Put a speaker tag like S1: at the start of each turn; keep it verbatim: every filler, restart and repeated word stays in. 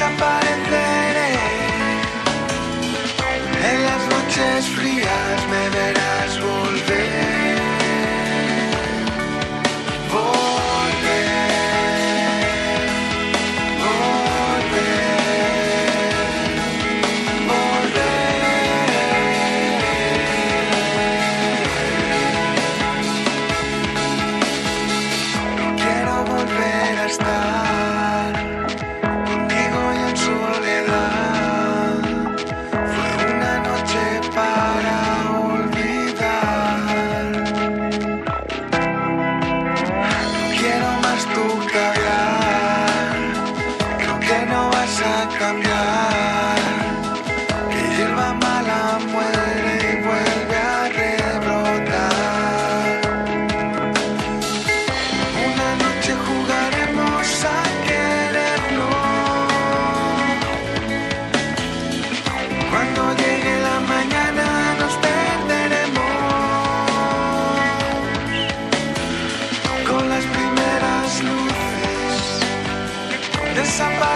S1: desapareceré. En las noches frías me verás volver. Volver, volver, volver. No quiero volver a estar contigo y en soledad. Fue una noche para olvidar. No quiero más tu caviar. Creo que no vas a cambiar. Que hierba mala muere y vuelve a rebrotar. Una noche jugaremos a querernos. Cuando llegue la mañana nos perderemos. Con las primeras luces desapareceremos.